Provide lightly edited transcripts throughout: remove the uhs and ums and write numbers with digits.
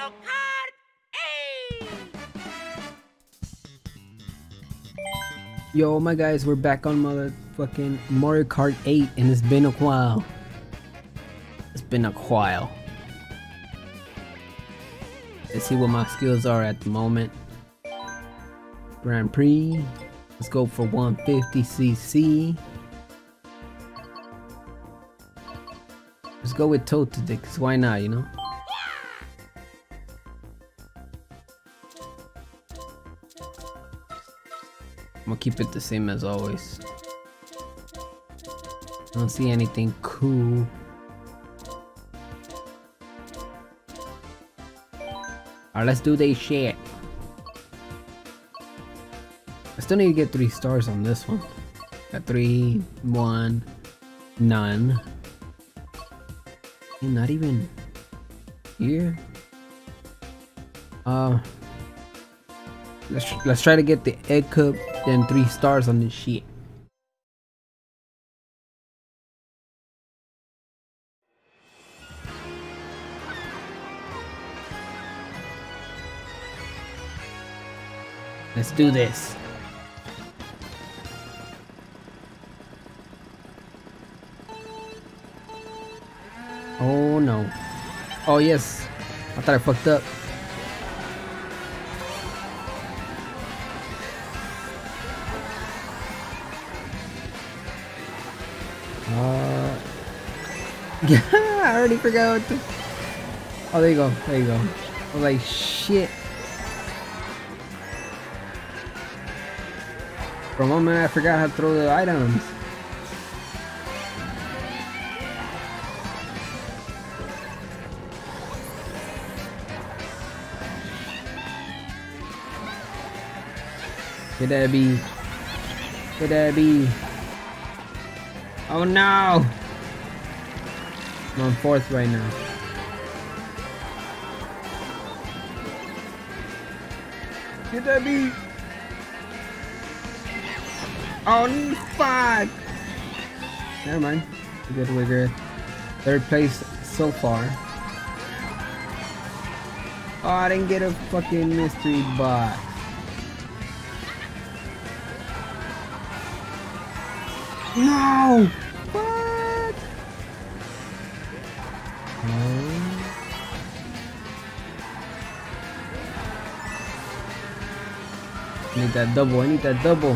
Kart 8! Yo, my guys, we're back on motherfucking Mario Kart 8, and it's been a while. It's been a while. Let's see what my skills are at the moment. Grand Prix. Let's go for 150cc. Let's go with Toad today, cause why not, you know? I'm gonna keep it the same as always. I don't see anything cool. Alright, let's do this shit. I still need to get 3 stars on this one. Got 3, 1, none. And not even here. Let's try to get the egg cup, then 3 stars on this shit. Let's do this. Oh no. Oh yes. I thought I fucked up. Yeah, I already forgot what to... Oh, there you go. There you go. I was like, shit. For a moment, I forgot how to throw the items. Could that be? Could that be? Oh no! I'm on 4th right now. Could that be? Oh fuck! Never mind. We're good. 3rd place so far. Oh, I didn't get a fucking mystery box. No! What? I need that double. I need that double.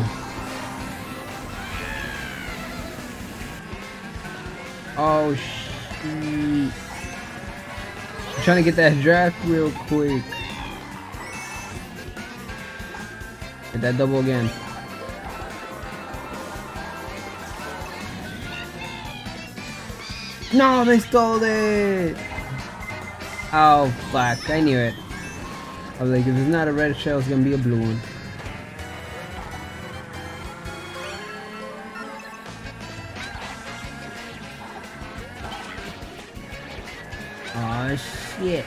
Oh shit. I'm trying to get that draft real quick. Get that double again. No, they stole it! Oh fuck, I knew it. I was like, if it's not a red shell, it's gonna be a blue one. Oh shit.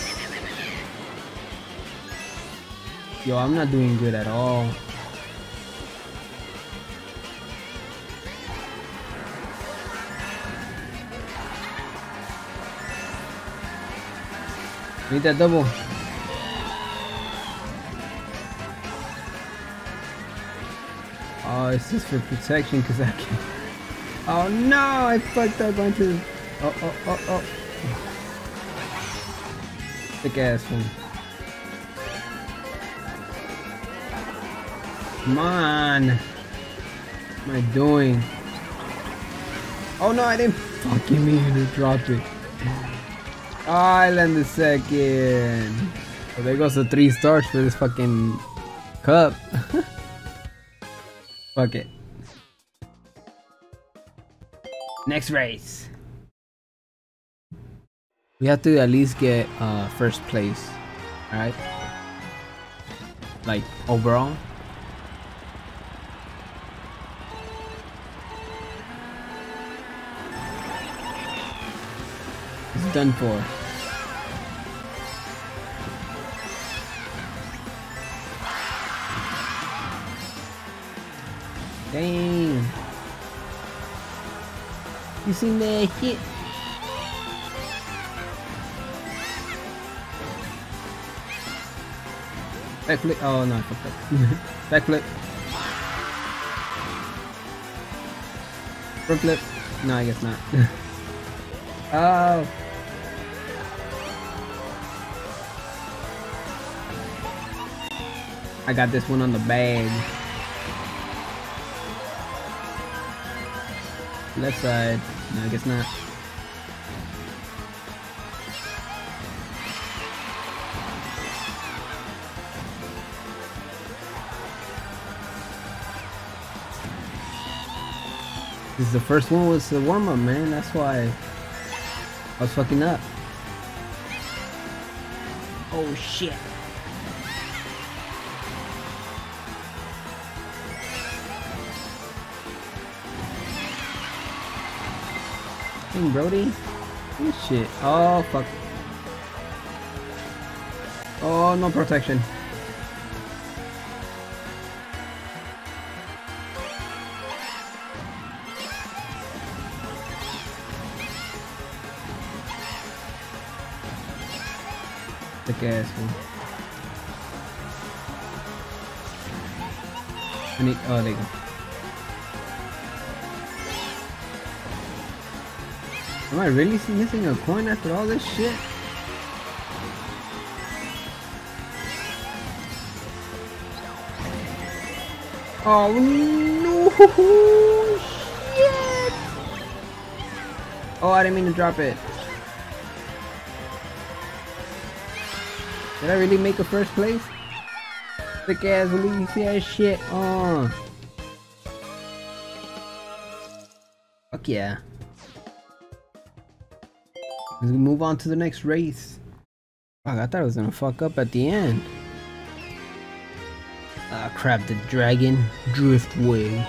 Yo, I'm not doing good at all. Need that double. Oh, it's just for protection because I can. Oh no, I fucked up onto. Oh. Thick ass one. Come on. What am I doing? Oh no, I didn't fucking mean to drop it. Oh, I landed 2nd. So there goes the 3 stars for this fucking cup. Fuck it. Next race. We have to at least get 1st place. Alright? Like overall. It's done for. Dang. You seen that shit? Backflip. Oh no, I fucked up. Backflip. Front flip. No, I guess not. Oh. I got this one on the bag. Left side. No, I guess not. This is the first one was the warm-up, man. That's why I was fucking up. Oh shit. Dang, Brody. This shit. Oh fuck. Oh, no protection. Thick ass one. I need. Oh, there you go. Am I really missing a coin after all this shit? Oh no! Shit! Oh, I didn't mean to drop it. Did I really make a first place? Thick ass lazy ass shit. Oh. Fuck yeah. Let's move on to the next race. Fuck, I thought I was gonna fuck up at the end. Ah crap, the Dragon Driftway.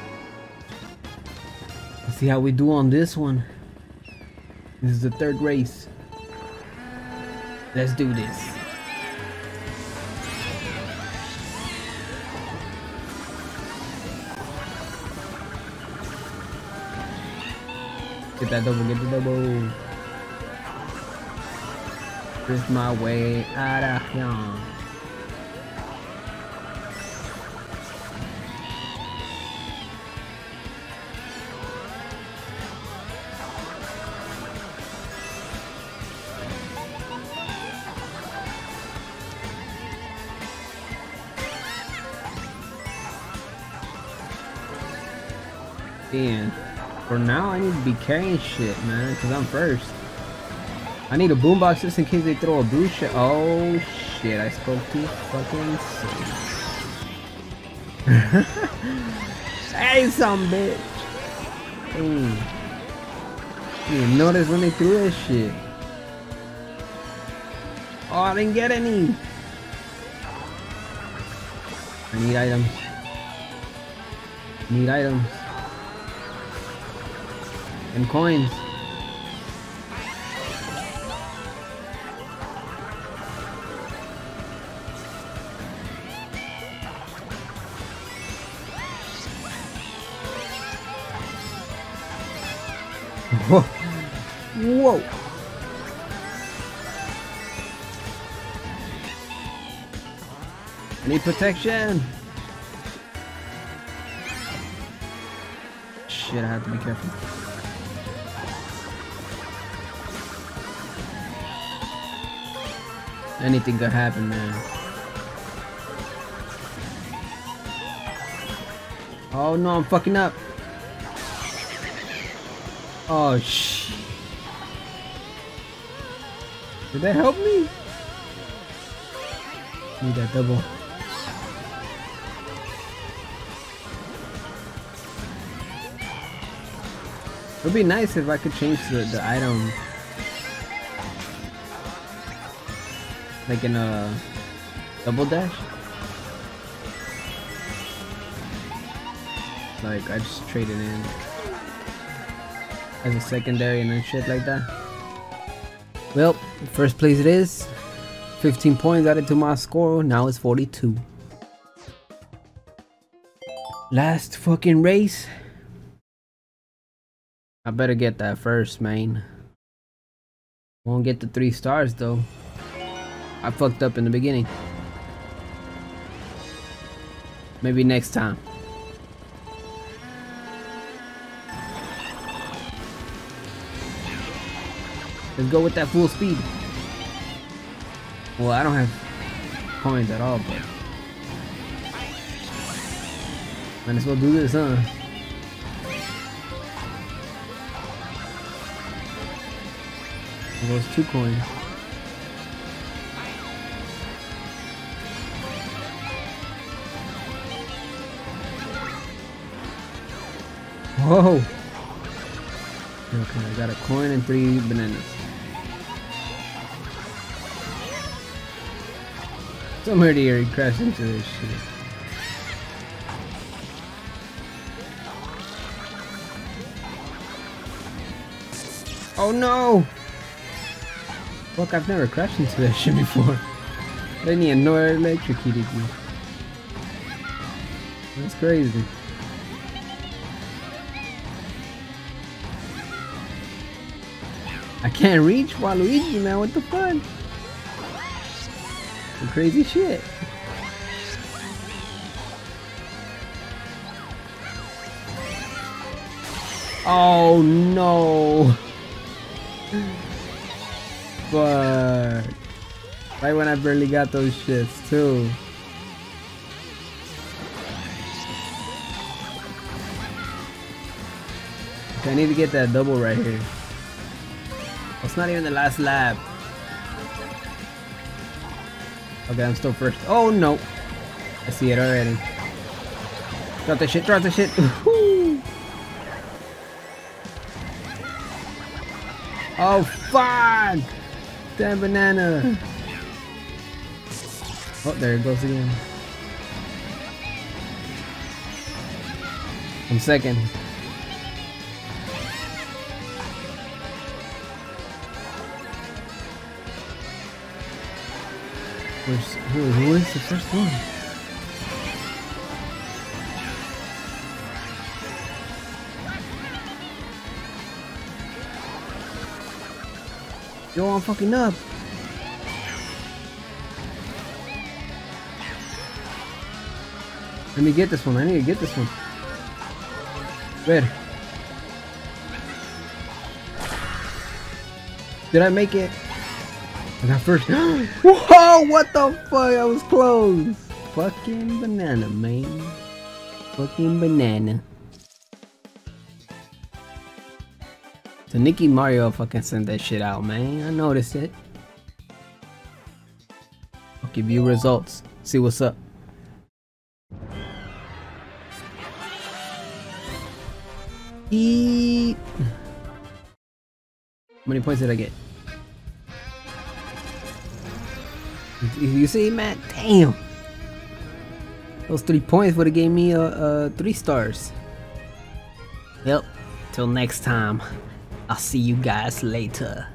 Let's see how we do on this one. This is the third race. Let's do this. Get that double, get the double. Drift my way out of here. And for now, I need to be carrying shit, man, because I'm first. I need a boombox just in case they throw a blue shit. Oh shit, I spoke too fucking soon. Hey, some bitch. You didn't notice when they threw that shit. Oh, I didn't get any. I need items. Need items. And coins. Whoa. Whoa. I need protection. Shit, I have to be careful. Anything could happen, man. Oh no, I'm fucking up. Oh shit. Did that help me? Need that double. It would be nice if I could change the item. Like in a double dash. Like I just trade it in as a secondary and then shit like that. Well, first place it is. 15 points added to my score. Now it's 42. Last fucking race. I better get that first, man. Won't get the 3 stars though. I fucked up in the beginning. Maybe next time. Let's go with that full speed. Well, I don't have coins at all, but might as well do this, huh? There goes 2 coins. Whoa! Okay, I got a coin and 3 bananas. Somebody already crashed into this shit. Oh no! Fuck, I've never crashed into that shit before. I didn't even know it electrocuted me. That's crazy. I can't reach Waluigi, man, what the fuck? Some crazy shit. Oh no! Fuck. Right when I barely got those shits too. Okay, I need to get that double right here. It's not even the last lap. Okay, I'm still first. Oh no! I see it already. Drop the shit, drop the shit. Oh fuck! Damn banana! Oh, there it goes again. I'm second. Who is the first one? Yo, I'm fucking up. Let me get this one. I need to get this one. Where? Did I make it? I got first. Whoa! What the fuck? I was close. Fucking banana, man. Fucking banana. So Nicky Mario fucking sent that shit out, man. I noticed it. Okay, view results. See what's up. Eat. How many points did I get? You see, man? Damn. Those 3 points would have gave me 3 stars. Yep. Till next time. I'll see you guys later.